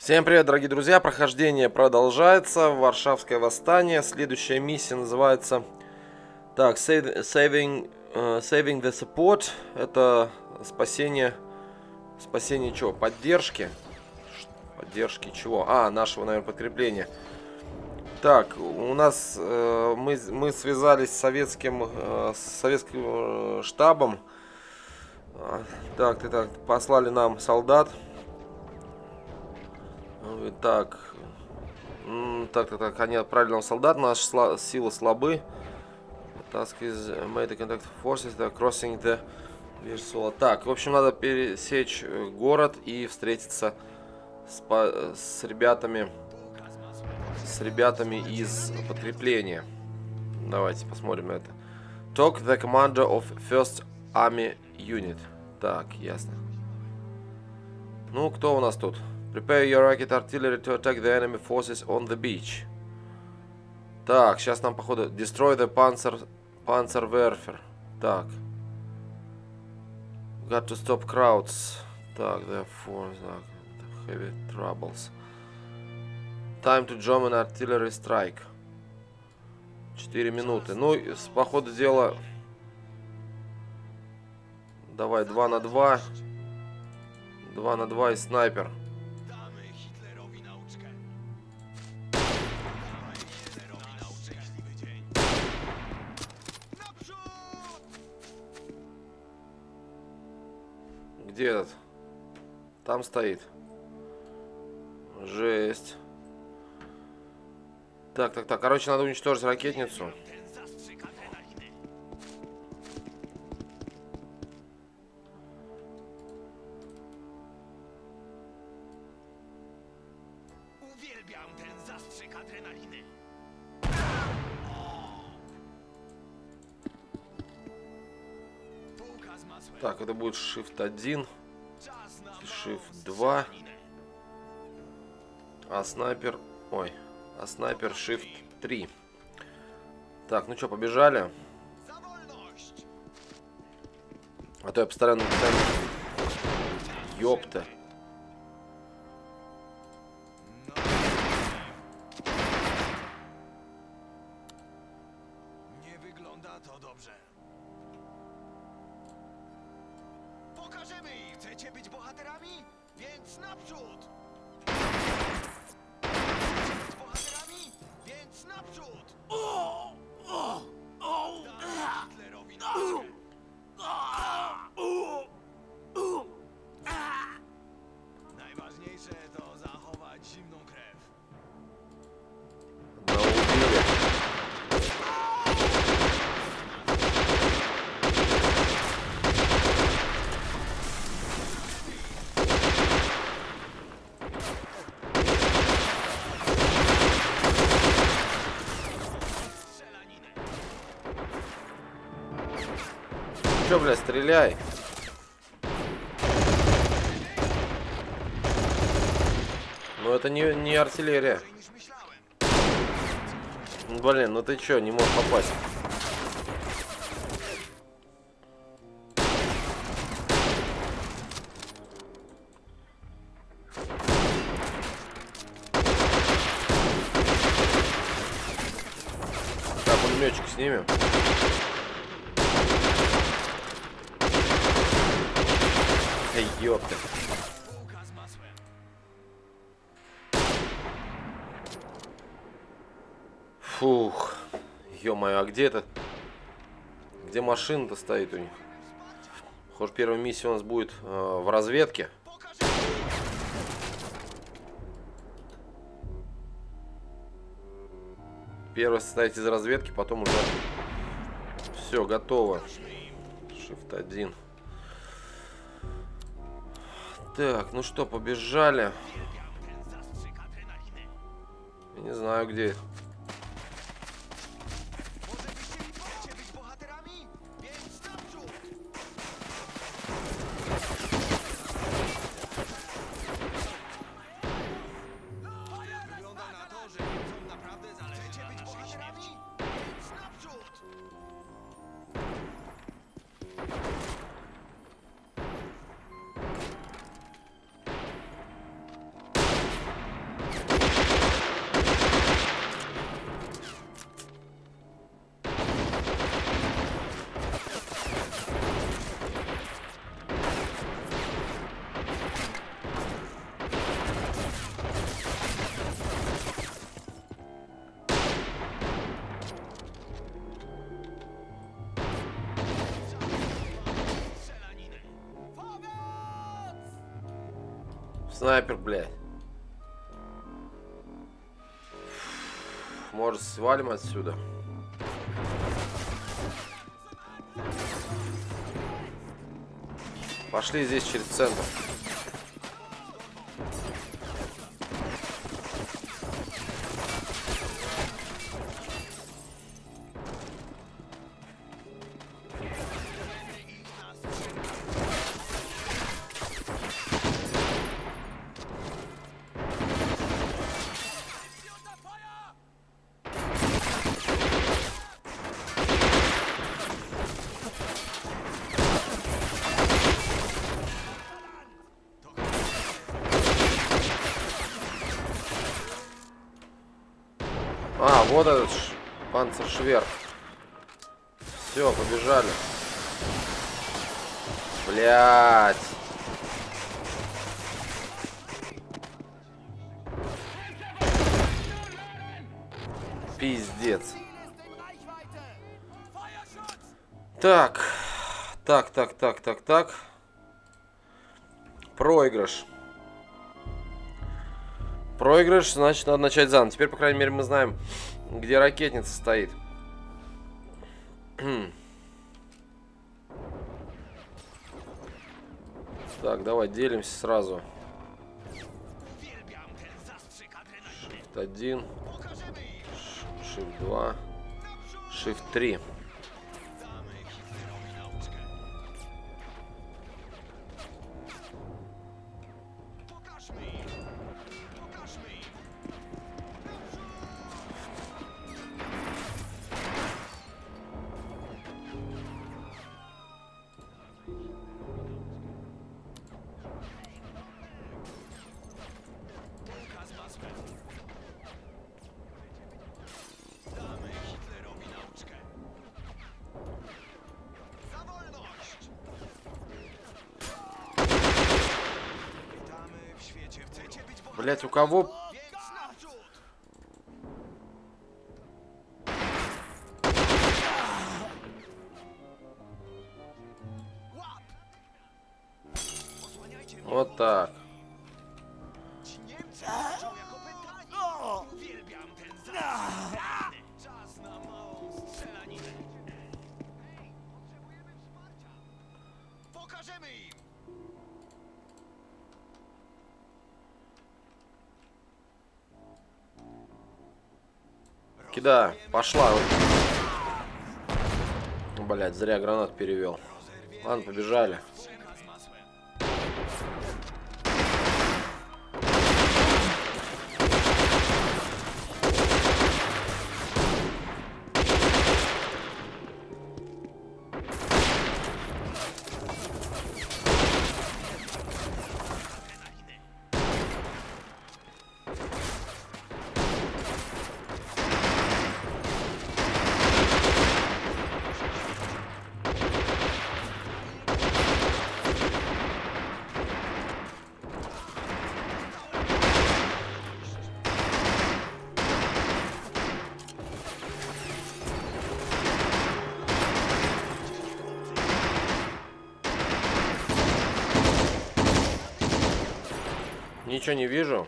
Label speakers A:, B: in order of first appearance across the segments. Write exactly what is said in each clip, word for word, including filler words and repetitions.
A: Всем привет, дорогие друзья! Прохождение продолжается. Варшавское восстание. Следующая миссия называется так, save, saving, uh, saving the support. Это спасение. Спасение чего? Поддержки. Поддержки чего? А, нашего, наверное, подкрепления. Так, у нас э, мы, мы связались с советским, э, с советским штабом. Так, так, так, послали нам солдат. Так, так, так, так, они отправили нам солдат, наши сла силы слабы. Task is made the contact forces, the crossing the Virtual. Так, в общем, надо пересечь город и встретиться с, с ребятами, с ребятами из подкрепления. Давайте посмотрим это. Talk the commander of first Army Unit. Так, ясно. Ну, кто у нас тут? Prepare your rocket artillery to attack the enemy forces on the beach. Так, сейчас нам, походу, destroy the panzer, Panzerwerfer. Так. Got to stop crowds. Так, therefore, так, heavy troubles. Time to German artillery strike. Четыре минуты. Ну, по ходу дела... Давай, два на два. Два на два и снайпер. Где этот? Там стоит. Жесть. Так, так, так. Короче, надо уничтожить ракетницу. Так, это будет Shift один, Shift два, а снайпер, ой, а снайпер Shift три. Так, ну что, побежали? А то я постоянно... Ёпта.
B: Nie wygląda to dobrze. Pokażemy ich! Chcecie być bohaterami? Więc naprzód! Chcecie być bohaterami? Więc naprzód! O! O! O! Damy Hitlerowi nauczkę! Najważniejsze to zachować zimną krew.
A: Да убили. Чё, бля, стреляй? Ну это не, не артиллерия. Блин, ну ты чё, не мог попасть? Так, пулеметчик снимем. Эй, ёпта. Фух. Ё-моё, а где этот? Где машина-то стоит у них? Похоже, первая миссия у нас будет э, в разведке. Первый состоит из разведки, потом уже все готово. Shift один. Так, ну что, побежали. Я не знаю, где. Снайпер, блядь. Может, свалим отсюда? Пошли здесь через центр. А, вот этот ш... панцершверт. Все, побежали. Блять. Пиздец. Так. Так, так, так, так, так. Проигрыш. Проигрыш, значит, надо начать заново. Теперь, по крайней мере, мы знаем, где ракетница стоит. Так, давай делимся сразу. Shift один, Shift два, Shift три. Блять, у кого? Вот так. Кидай, пошла. Блять, зря гранат перевел. Ладно, побежали. Ничего не вижу.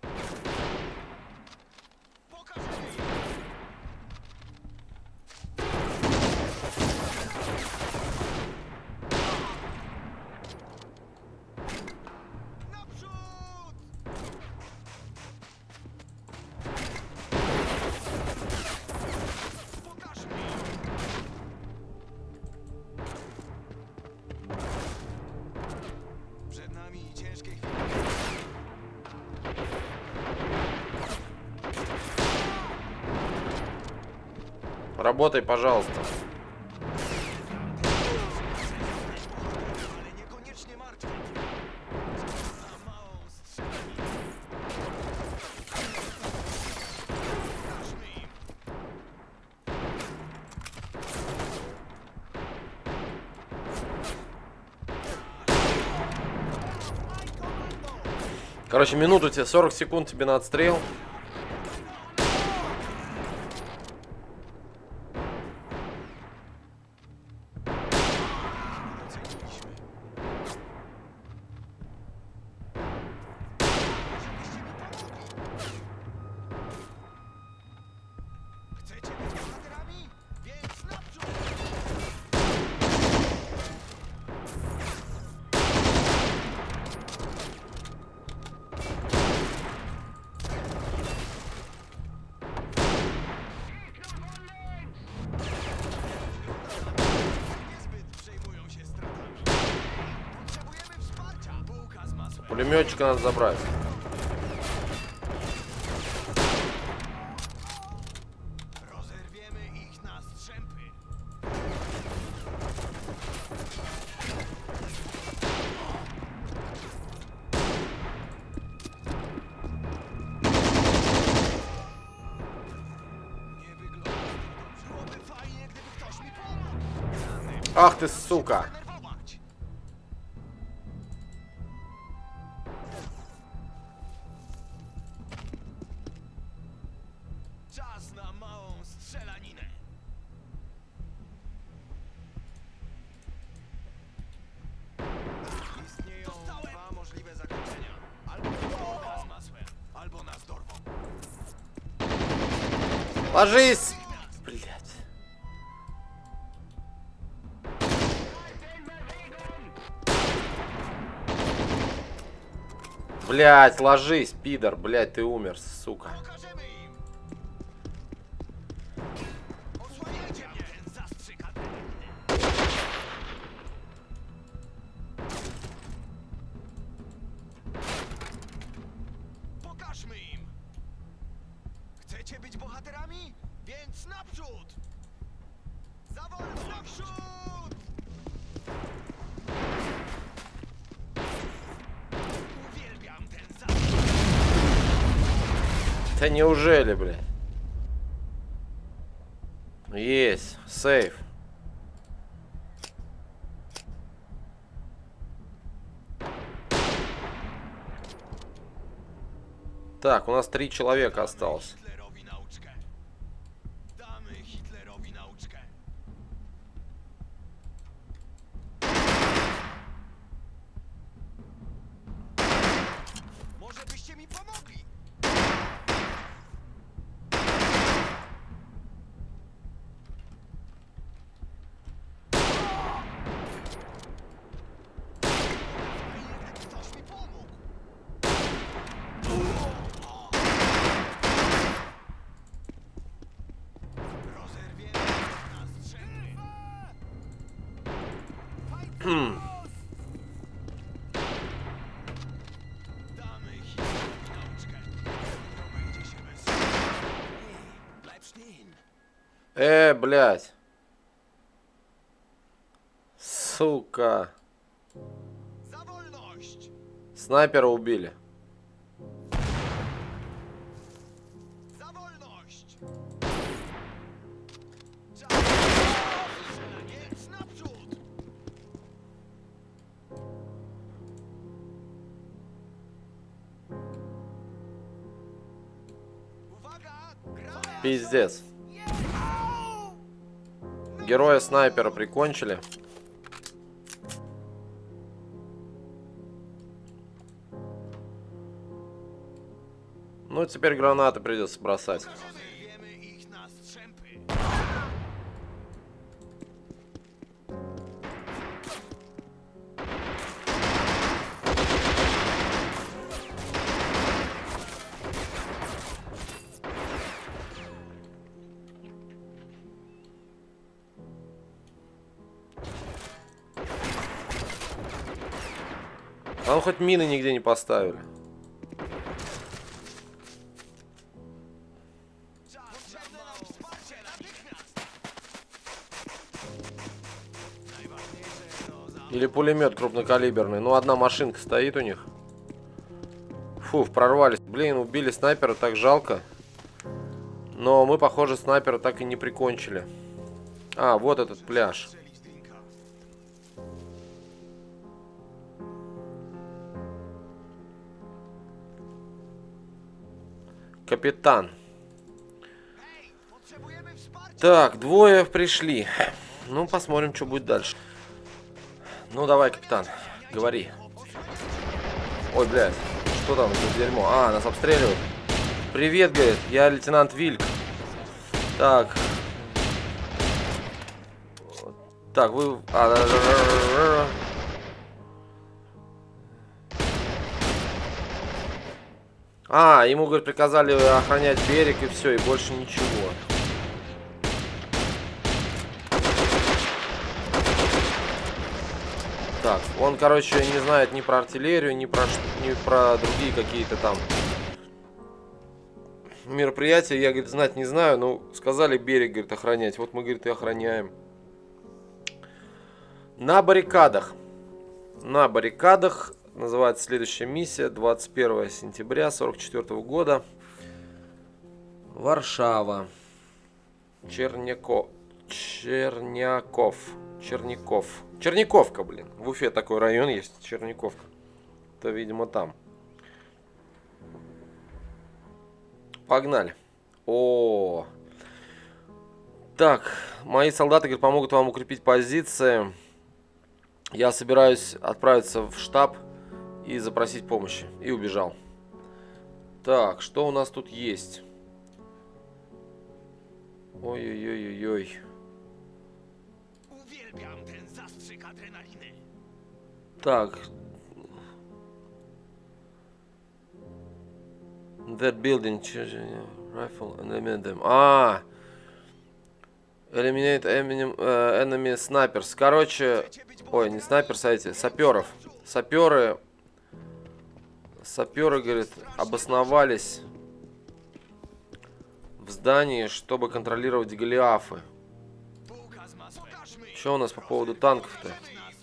A: Работай, пожалуйста. Короче, минуту тебе, сорок секунд тебе на отстрел. Пулеметчика надо забрать.
B: Rozerwiemy ich na strzępy. Nie wygląda to. Byłoby fajnie, gdyby ktoś mi pomógł.
A: Ах ты, сука!
B: Denerwować. Czas na małą strzelaninę. Istnieją dwa możliwe zakończenia. Albo to z masłem, albo nas dorwą.
A: Ложись! Блять. Блять, ложись, пидор. Блять, ты умер, сука.
B: Pokażemy im. Osłaniajcie mnie, zastrzyk adrenaliny. Pokażmy im. Chcecie być bohaterami? Więc naprzód! Za wolno! Naprzód! Uwielbiam ten zastrzyk.
A: Да неужели, блядь? Есть, сейф. Так, у нас три человека осталось.
B: Hitlerowi nauczkę. Damy Hitlerowi nauczkę. Może byście mi pomogli? Fajnie, gdyby ktoś mi pomógł. Rozerwiemy na strzępy. Damy Hitlerowi nauczkę. Nie obejdzie się bez... Bleib stehen.
A: Э, блядь. Сука.
B: Za wolność!
A: Снайпера убили.
B: Za wolność! Czas! Strzela, więc naprzód! Uwaga! Granat!
A: Пиздец. Героя снайпера прикончили. Ну, теперь гранаты придется бросать.
B: Rozerwiemy ich na strzępy.
A: А ну хоть мины нигде не поставили.
B: Potrzebne nam wsparcie natychmiast! Najważniejsze to za...
A: Или пулемет крупнокалиберный. Ну, одна машинка стоит у них. Фу, прорвались. Блин, убили снайпера, так жалко. Но мы, похоже, снайпера так и не прикончили. А, вот этот пляж.
B: strzelić dynka.
A: Капитан.
B: Hej! Potrzebujemy wsparcia!
A: Так, двое пришли. Ну, посмотрим, что будет дальше. Ну, давай, капитан, говори. Ой, блядь, что там за дерьмо? А, нас обстреливают. Привет, говорит, я лейтенант Вильк. Так. Так, вы... А, да, да, да, да, да. А, ему, говорит, приказали охранять берег и все, и больше ничего. Так, Он, короче, не знает ни про артиллерию, ни про, ни про другие какие-то там мероприятия. Я, говорит, знать не знаю, но сказали берег, говорит, охранять. Вот мы, говорит, и охраняем. На баррикадах. На баррикадах называется следующая миссия. двадцать первое сентября сорок четвёртого года. Варшава. Черняко... Черняков. Черняков. Черняковка, блин. В Уфе такой район есть. Черняковка. Это, видимо, там. Погнали. О, так, мои солдаты, говорит, помогут вам укрепить позиции. Я собираюсь отправиться в штаб и запросить помощи. И убежал. Так, что у нас тут есть? Ой-ой-ой-ой-ой. Так. That building, rifle, eliminate them. А, eliminate enemy, uh, enemy snipers. Короче, ой, не снайперс, а эти, саперов. Саперы, саперы, говорит, обосновались в здании, чтобы контролировать Голиафы. Что у нас по поводу танков-то?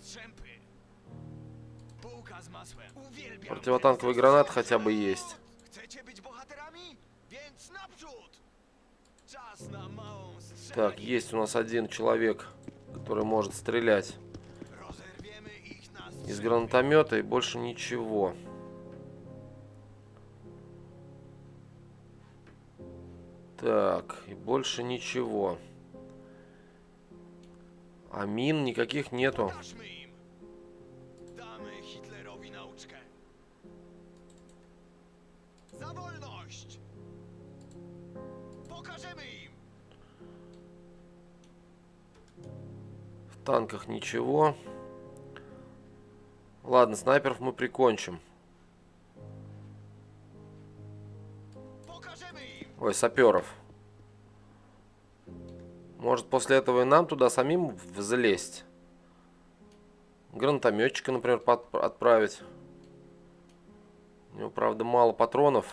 A: Противотанковые гранаты хотя бы есть. Так, есть у нас один человек, который может стрелять из гранатомета, и больше ничего. Так, и больше ничего. А мин никаких нету. В танках ничего. Ладно, снайперов мы прикончим. Ой, саперов. Может, после этого и нам туда самим залезть? Гранатометчика, например, отправить. У него, правда, мало патронов.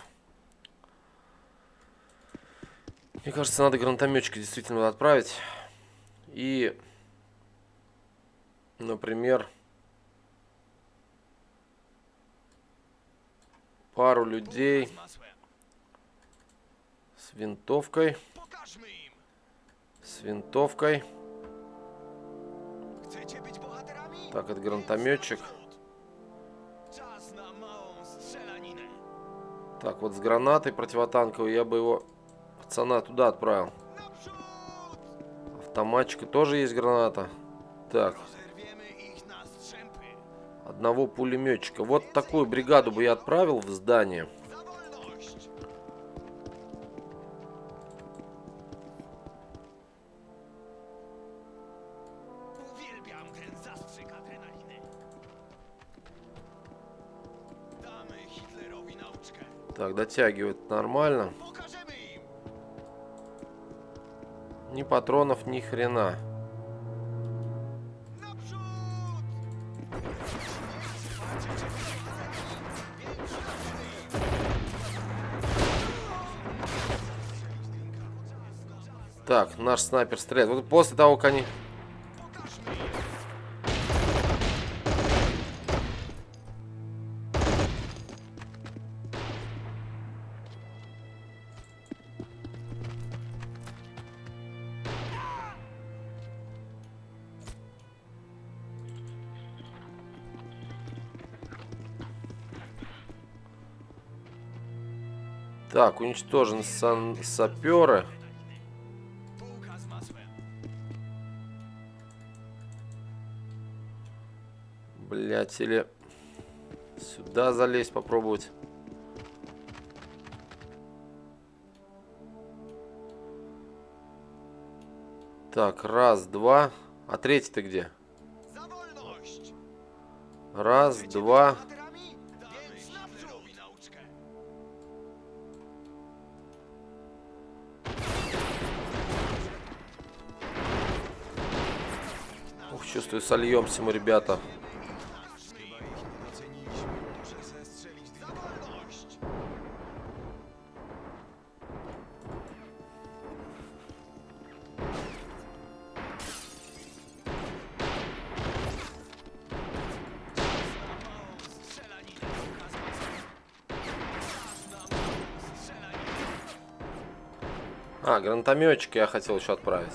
A: Мне кажется, надо гранатометчика действительно отправить. И, например, пару людей с винтовкой. С винтовкой. Так, это гранатометчик. Так, вот с гранатой противотанковой я бы его, пацана, туда отправил. Автоматчика тоже есть граната. Так. Одного пулеметчика. Вот такую бригаду бы я отправил в здание. Так, дотягивает нормально. Ни патронов, ни хрена. Так, наш снайпер стреляет. Вот после того, как они... Так, уничтожен сан саперы. Блять, или сюда залезть попробовать. Так, раз, два. А третий-то где? Раз, два. Ух, чувствую, сольемся мы, ребята. А, гранатометчик я хотел еще отправить.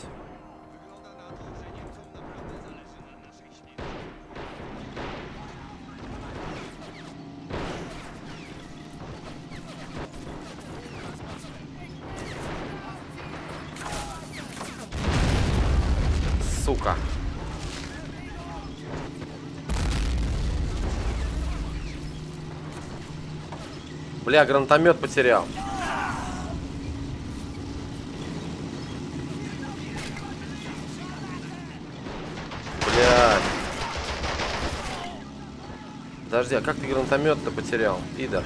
A: Сука. Бля, гранатомет потерял. Бля. Подожди, а как ты гранатомет-то потерял, пидор?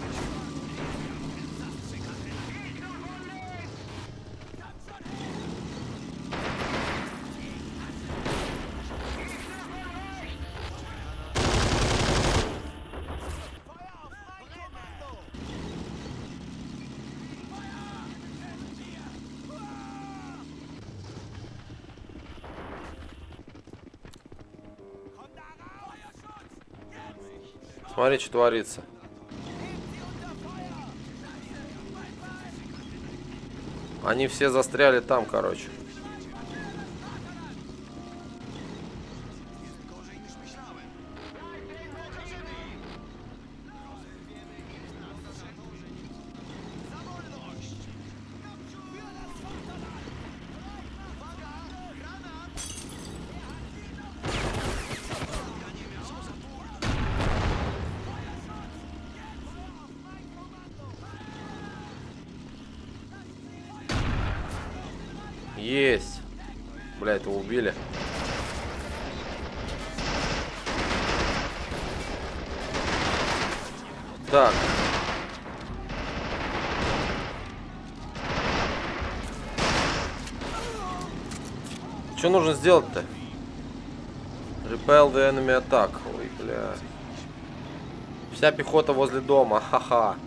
A: Смотри, что творится. Они все застряли там, короче. Есть. Бля, этого убили. Так. Что нужно сделать-то? Repel the enemy attack. Ой, бля. Вся пехота возле дома. Ха-ха.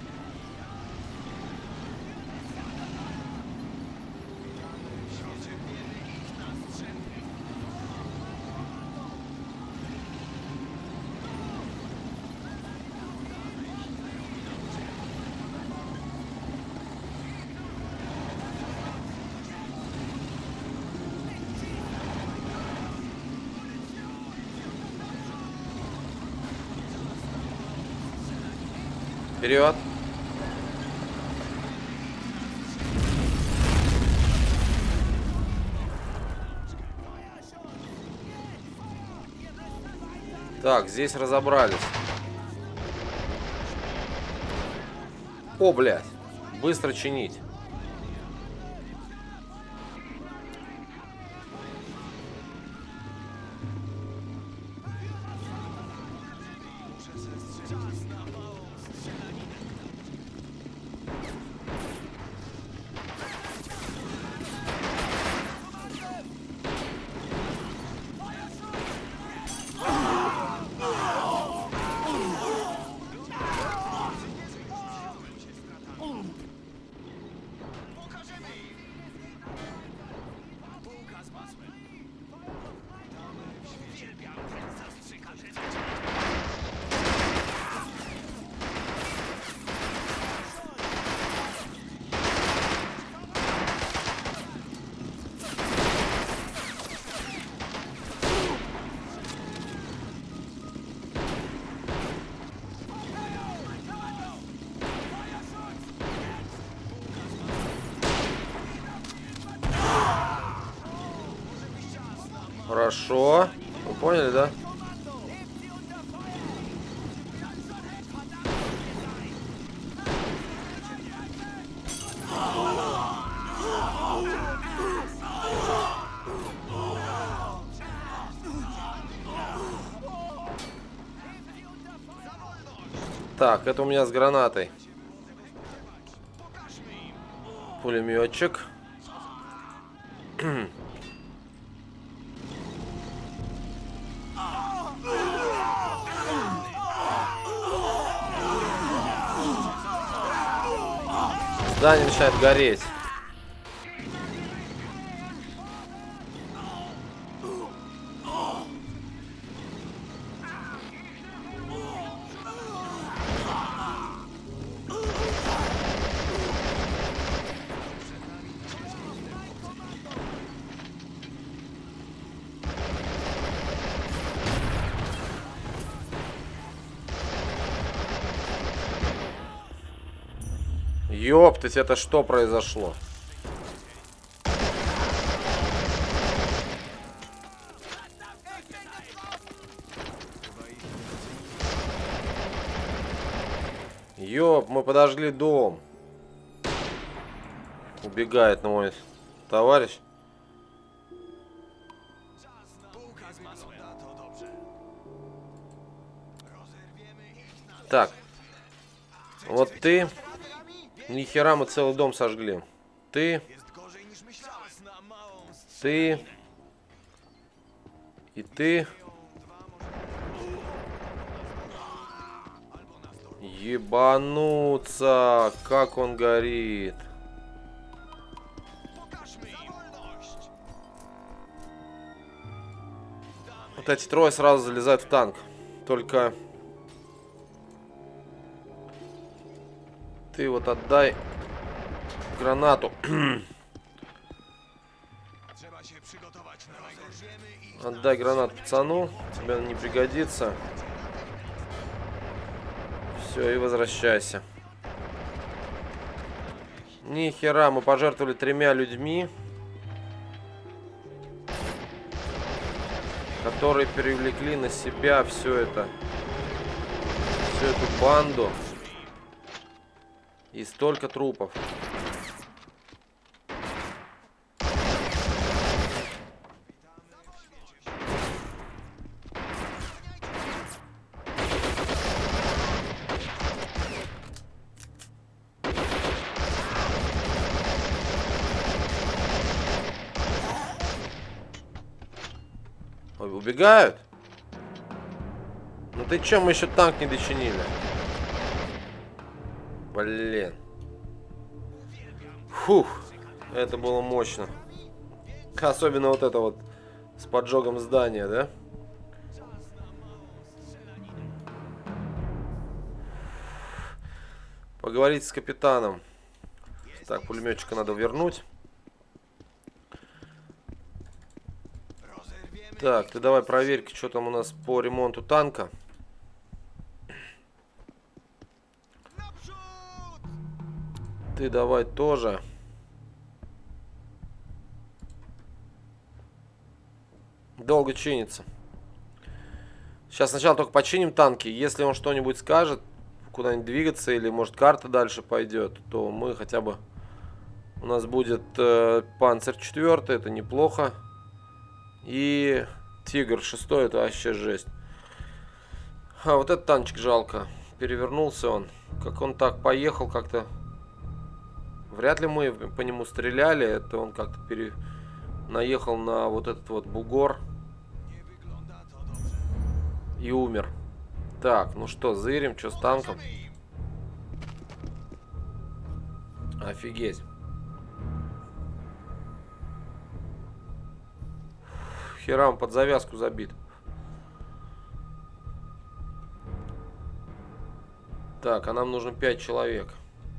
A: Вперед. Так, здесь разобрались. О, блядь. Быстро чинить. Хорошо. Вы поняли, да? Так, это у меня с гранатой. Пулеметчик. Здание начинает гореть. Ёптать, это что произошло? Ёп, мы подожгли дом. Убегает на мой товарищ. Так. Вот ты. Нихера мы целый дом сожгли. Ты. Ты. И ты. Ебануться. Как он горит. Вот эти трое сразу залезают в танк. Только... Ты вот отдай гранату. Отдай гранату пацану. Тебе она не пригодится. Все, и возвращайся. Ни хера, мы пожертвовали тремя людьми, которые привлекли на себя все это, всю эту банду. И столько трупов. Ой, убегают? Ну ты чё, мы еще танк не дочинили? Блин. Фух, это было мощно. Особенно вот это вот с поджогом здания, да? Поговорить с капитаном. Так, пулеметчика надо вернуть. Так, ты давай проверь, что там у нас по ремонту танка. Ты давай тоже. Долго чинится. Сейчас сначала только починим танки. Если он что-нибудь скажет, куда-нибудь двигаться, или может карта дальше пойдет, то мы хотя бы... У нас будет э, Панцирь четвёртый, это неплохо. И Тигр шестой, это вообще жесть. А вот этот танчик жалко. Перевернулся он. Как он так поехал как-то... Вряд ли мы по нему стреляли. Это он как-то пере... наехал на вот этот вот бугор. И умер. Так, ну что, зырим, что с танком? Офигеть. Херам под завязку забит. Так, а нам нужно пять человек.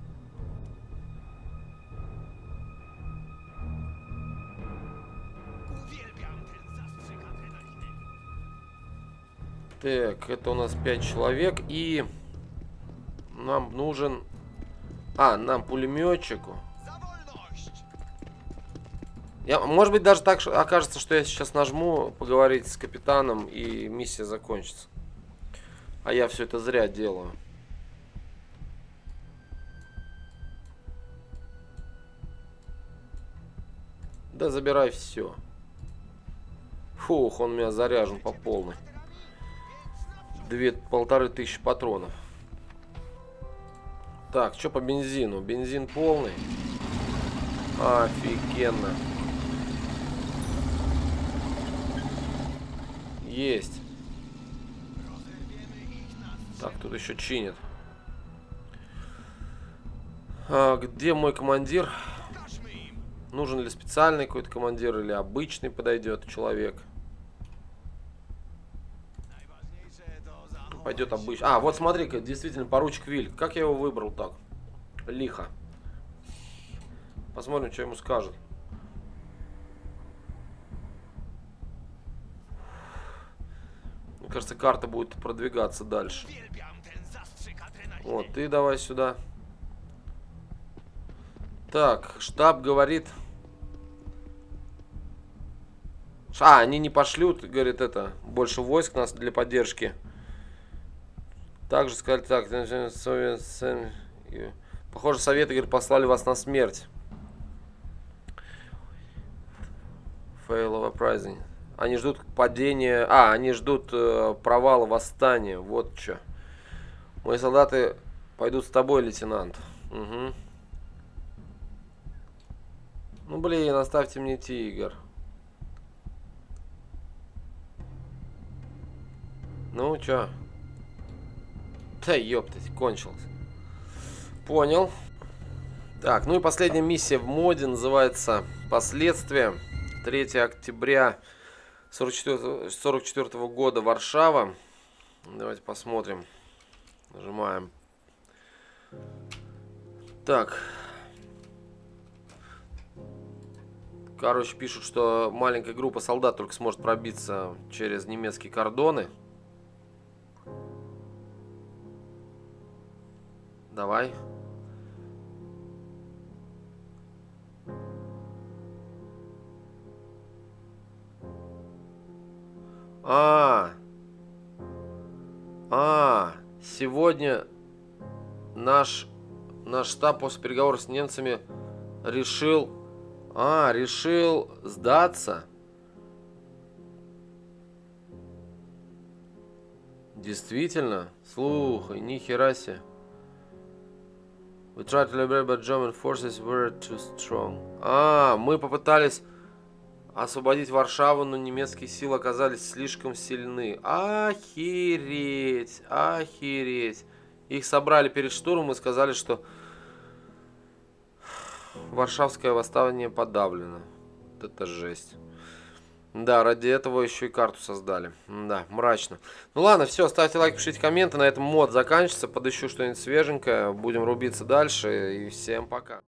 A: Так, это у нас пять человек. И нам нужен... А, нам пулеметчику. Я, может быть, даже так окажется, что я сейчас нажму поговорить с капитаном, и миссия закончится. А я все это зря делаю. Да забирай все. Фух, он у меня заряжен по полной. Две, полторы тысячи патронов. Так, что по бензину? Бензин полный. Офигенно. Есть. Так, тут еще чинят. А, где мой командир? Нужен ли специальный какой-то командир или обычный подойдет человек? Пойдет обычный. А, вот смотри-ка, действительно, поручик Виль. Как я его выбрал так? Лихо. Посмотрим, что ему скажут. Мне кажется, карта будет продвигаться дальше. Вот, ты давай сюда. Так, штаб говорит... А, они не пошлют, говорит, это, больше войск нас для поддержки. Также сказали так, похоже, советы, говорит, послали вас на смерть. Fail of uprising. Они ждут падения, а, они ждут э, провала восстания, вот что. Мои солдаты пойдут с тобой, лейтенант. Угу. Ну, блин, оставьте мне тигр. Ну, чё? Да ёптать, кончилось. Понял. Так, ну и последняя миссия в моде называется «Последствия». третьего октября сорок четвёртого года, Варшава. Давайте посмотрим. Нажимаем. Так. Короче, пишут, что маленькая группа солдат только сможет пробиться через немецкие кордоны. Давай. А, а, сегодня наш, наш штаб после переговоров с немцами решил, а, решил сдаться. Действительно? Слухай, нихера себе. We tried to liberate, but German forces were too strong. А, мы попытались освободить Варшаву, но немецкие силы оказались слишком сильны. Охереть, охереть. Их собрали перед штурмом и сказали, что Варшавское восстание подавлено. Вот это жесть. Да, ради этого еще и карту создали. Да, мрачно. Ну ладно, все, ставьте лайк, пишите комменты. На этом мод заканчивается. Подыщу что-нибудь свеженькое. Будем рубиться дальше. И всем пока.